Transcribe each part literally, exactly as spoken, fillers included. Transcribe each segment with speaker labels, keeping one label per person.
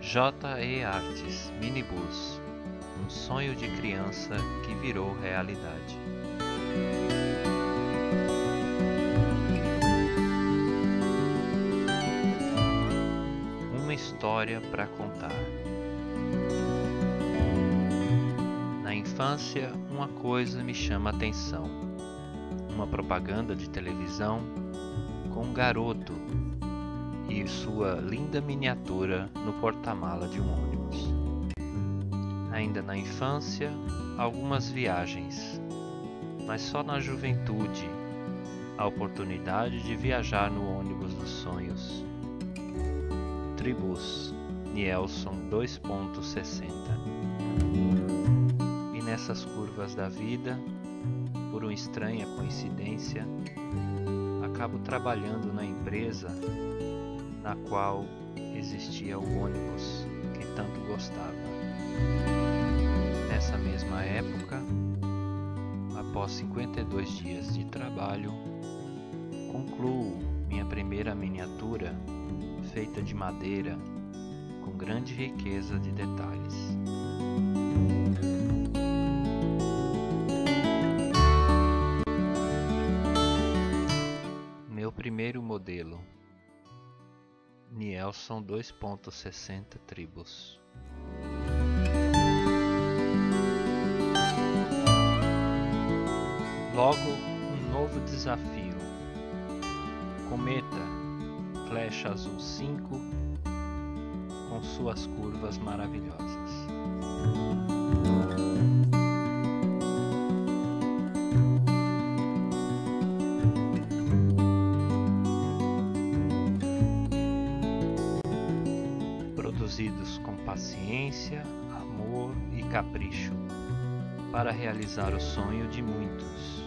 Speaker 1: J E Artes Minibus, um sonho de criança que virou realidade. Uma história para contar. Na infância, uma coisa me chama a atenção. Uma propaganda de televisão com um garoto e sua linda miniatura no porta-mala de um ônibus. Ainda na infância, algumas viagens, mas só na juventude a oportunidade de viajar no ônibus dos sonhos. Tribus, Nielson dois ponto sessenta. E nessas curvas da vida, por uma estranha coincidência, acabo trabalhando na empresa na qual existia o ônibus que tanto gostava. Nessa mesma época, após cinquenta e dois dias de trabalho, concluo minha primeira miniatura feita de madeira com grande riqueza de detalhes. Meu primeiro modelo, Nielson dois ponto sessenta Tribus. Logo, um novo desafio. Cometa, flecha azul cinco, com suas curvas maravilhosas. Produzidos com paciência, amor e capricho, para realizar o sonho de muitos.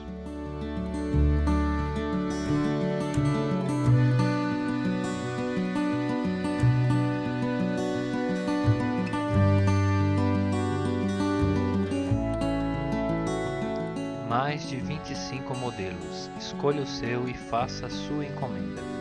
Speaker 1: Mais de vinte e cinco modelos. Escolha o seu e faça a sua encomenda.